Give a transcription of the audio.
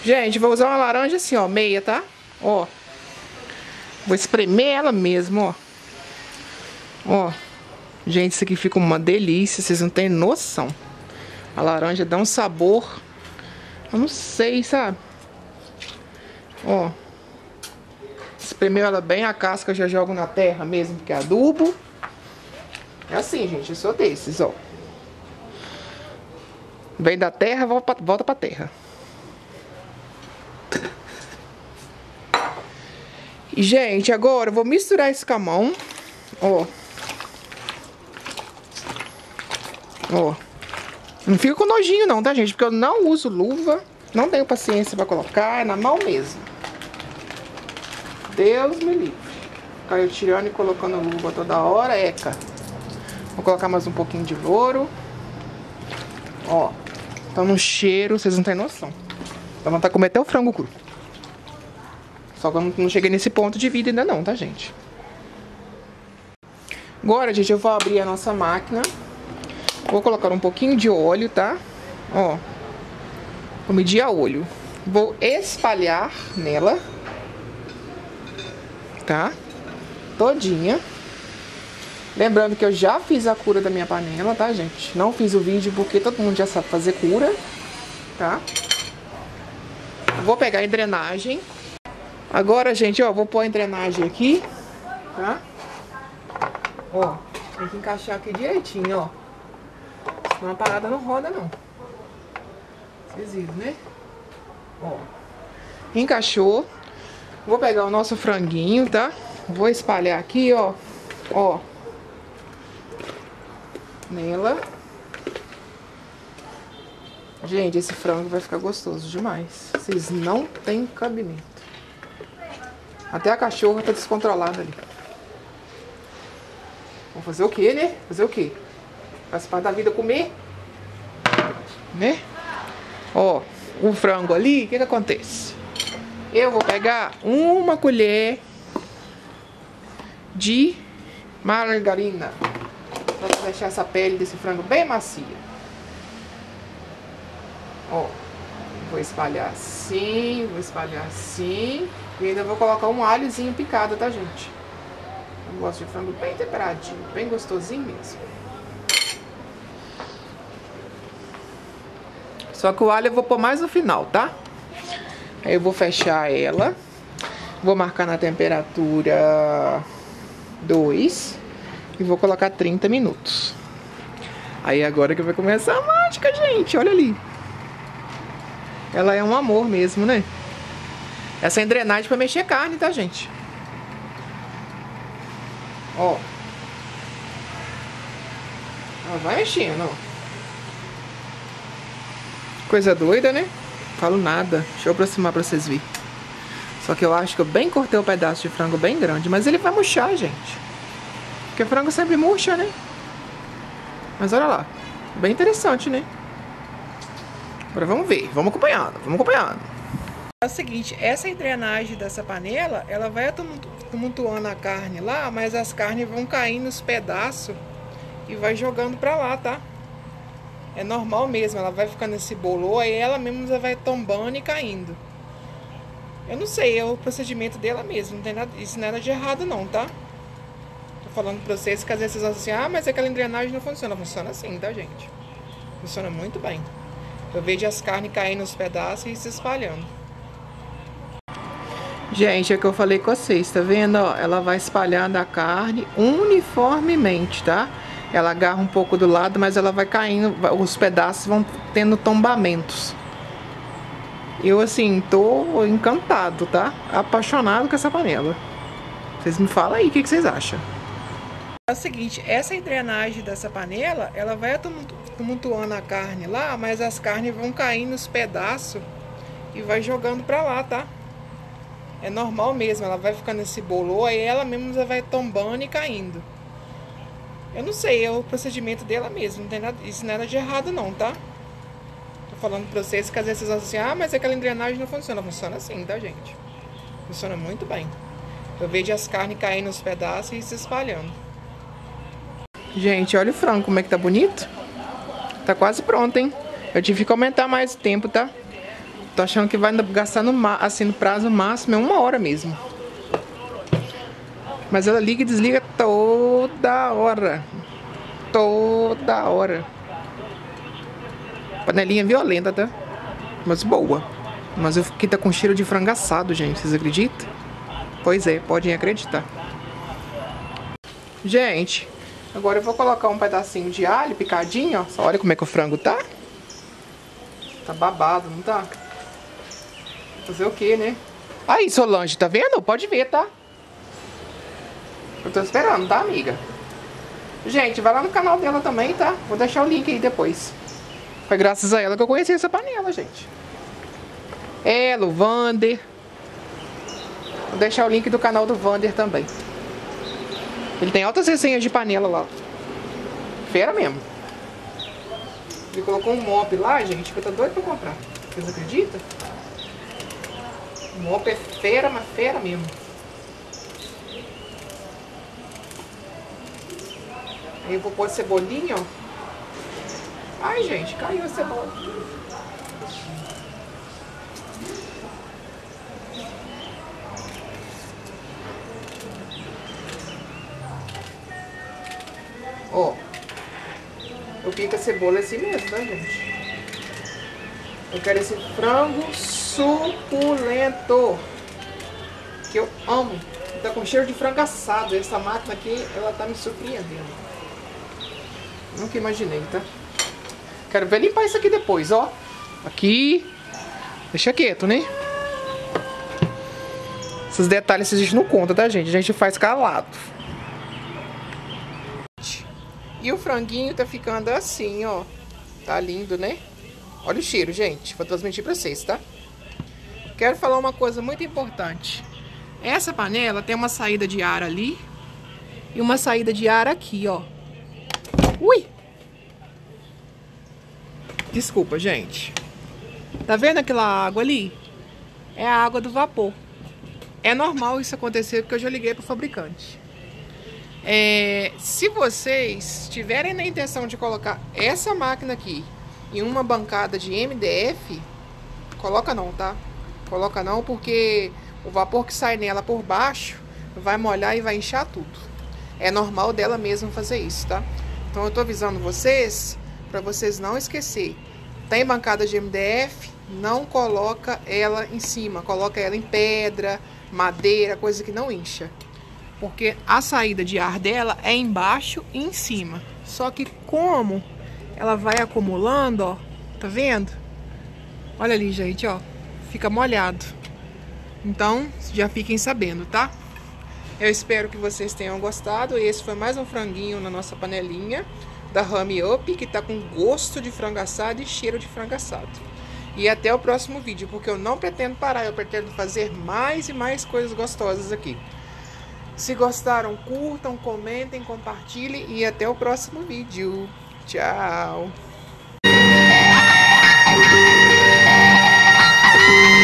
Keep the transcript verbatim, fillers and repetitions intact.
Gente, vou usar uma laranja assim, ó, meia, tá? Ó. Vou espremer ela mesmo, ó. Ó. Gente, isso aqui fica uma delícia, vocês não têm noção. A laranja dá um sabor, eu não sei, sabe? Ó. Espremeu ela bem, a casca eu já jogo na terra mesmo, porque é adubo. É assim, gente, eu sou desses, ó. Vem da terra, volta pra, volta pra terra. E, gente, agora eu vou misturar isso com a mão. Ó. Ó. Não fica com nojinho não, tá, gente? Porque eu não uso luva. Não tenho paciência pra colocar. É na mão mesmo. Deus me livre. Ficar eu tirando e colocando luva toda hora. Eca. Vou colocar mais um pouquinho de louro. Ó. Tá no cheiro, vocês não têm noção. Dá vontade de comer até o frango cru. Só que eu não cheguei nesse ponto de vida ainda não, tá, gente? Agora, gente, eu vou abrir a nossa máquina. Vou colocar um pouquinho de óleo, tá? Ó. Vou medir a olho. Vou espalhar nela. Tá? Todinha. Lembrando que eu já fiz a cura da minha panela, tá, gente? Não fiz o vídeo porque todo mundo já sabe fazer cura. Tá? Vou pegar a drenagem. Agora, gente, ó, vou pôr a engrenagem aqui, tá? Ó, tem que encaixar aqui direitinho, ó. Senão a parada não roda, não. Vocês viram, né? Ó. Encaixou. Vou pegar o nosso franguinho, tá? Vou espalhar aqui, ó. Ó. Nela. Gente, esse frango vai ficar gostoso demais. Vocês não têm cabimento. Até a cachorra tá descontrolada ali. Vou fazer o quê, né? Fazer o quê? Faz parte da vida comer. Né? Ó, o frango ali, o que que acontece? Eu vou pegar uma colher de margarina. Pra deixar essa pele desse frango bem macia. Ó. Vou espalhar assim, vou espalhar assim. E ainda vou colocar um alhozinho picado, tá, gente? Eu gosto de frango bem temperadinho, bem gostosinho mesmo. Só que o alho eu vou pôr mais no final, tá? Aí eu vou fechar ela. Vou marcar na temperatura dois. E vou colocar trinta minutos. Aí agora que vai começar a mágica, gente. Olha ali. Ela é um amor mesmo, né? Essa é engrenagem pra mexer carne, tá, gente? Ó. Ela vai mexendo, ó. Coisa doida, né? Falo nada. Deixa eu aproximar pra vocês verem. Só que eu acho que eu bem cortei um pedaço de frango bem grande. Mas ele vai murchar, gente. Porque frango sempre murcha, né? Mas olha lá. Bem interessante, né? Agora vamos ver. Vamos acompanhando. Vamos acompanhando. É o seguinte, essa engrenagem dessa panela, ela vai tumultuando a carne lá, mas as carnes vão caindo nos pedaços e vai jogando pra lá, tá? É normal mesmo, ela vai ficando nesse bolô, aí ela mesmo já vai tombando e caindo. Eu não sei, é o procedimento dela mesmo, não tem nada, isso não é nada de errado não, tá? Tô falando pra vocês que às vezes vocês vão assim, ah, mas aquela engrenagem não funciona. Funciona assim, tá, gente? Funciona muito bem. Eu vejo as carnes caindo nos pedaços e se espalhando. Gente, é o que eu falei com vocês, tá vendo? Ó, ela vai espalhando a carne uniformemente, tá? Ela agarra um pouco do lado, mas ela vai caindo, os pedaços vão tendo tombamentos. Eu, assim, tô encantado, tá? Apaixonado com essa panela. Vocês me falam aí, o que que vocês acham? É o seguinte, essa engrenagem dessa panela, ela vai tumultuando a carne lá, mas as carnes vão caindo nos pedaços e vai jogando pra lá, tá? É normal mesmo, ela vai ficando nesse bolô, aí ela mesmo já vai tombando e caindo. Eu não sei, é o procedimento dela mesmo, não tem nada, isso não é nada de errado não, tá? Tô falando pra vocês que às vezes vocês vão assim, ah, mas aquela engrenagem não funciona. Funciona assim, tá, gente? Funciona muito bem. Eu vejo as carnes caindo nos pedaços e se espalhando. Gente, olha o frango como é que tá bonito. Tá quase pronto, hein? Eu tive que aumentar mais o tempo, tá? Tô achando que vai gastar no, assim, no prazo máximo é uma hora mesmo. Mas ela liga e desliga toda hora. Toda hora. Panelinha violenta, tá? Mas boa. Mas eu fiquei tá com cheiro de frango assado, gente. Vocês acreditam? Pois é, podem acreditar. Gente, agora eu vou colocar um pedacinho de alho picadinho, ó. Só olha como é que o frango tá. Tá babado, não tá? Fazer o que, né? Aí, Solange, tá vendo? Pode ver, tá? Eu tô esperando, tá, amiga? Gente, vai lá no canal dela também, tá? Vou deixar o link aí depois. Foi graças a ela que eu conheci essa panela, gente. Ela, o Vander. Vou deixar o link do canal do Vander também. Ele tem altas resenhas de panela lá. Fera mesmo. Ele colocou um mop lá, gente, que eu tô doido pra comprar. Vocês acreditam? O mop é fera, mas fera mesmo. Aí eu vou pôr cebolinha, ó. Ai, gente, caiu a cebola. Ó. Eu pico a cebola assim mesmo, tá, gente? Eu quero esse frango suculento. Que eu amo. Tá com cheiro de frango assado. Essa máquina aqui, ela tá me surpreendendo. Nunca imaginei, tá? Quero ver limpar isso aqui depois, ó. Aqui. Deixa quieto, né? Esses detalhes a gente não conta, tá, gente? A gente faz calado. E o franguinho tá ficando assim, ó. Tá lindo, né? Olha o cheiro, gente. Vou transmitir pra vocês, tá? Quero falar uma coisa muito importante. Essa panela tem uma saída de ar ali e uma saída de ar aqui, ó. Ui! Desculpa, gente. Tá vendo aquela água ali? É a água do vapor. É normal isso acontecer porque eu já liguei pro fabricante. É, se vocês tiverem na intenção de colocar essa máquina aqui em uma bancada de M D F, coloca não, tá? Coloca não porque o vapor que sai nela por baixo vai molhar e vai inchar tudo. É normal dela mesmo fazer isso, tá? Então eu tô avisando vocês, pra vocês não esquecer. Tem bancada de M D F, não coloca ela em cima, coloca ela em pedra, madeira, coisa que não incha. Porque a saída de ar dela é embaixo e em cima. Só que como ela vai acumulando, ó, tá vendo? Olha ali, gente, ó, fica molhado. Então, já fiquem sabendo, tá? Eu espero que vocês tenham gostado. Esse foi mais um franguinho na nossa panelinha da Hum Up, que tá com gosto de frango assado e cheiro de frango assado. E até o próximo vídeo, porque eu não pretendo parar, eu pretendo fazer mais e mais coisas gostosas aqui. Se gostaram, curtam, comentem, compartilhem e até o próximo vídeo. Tchau!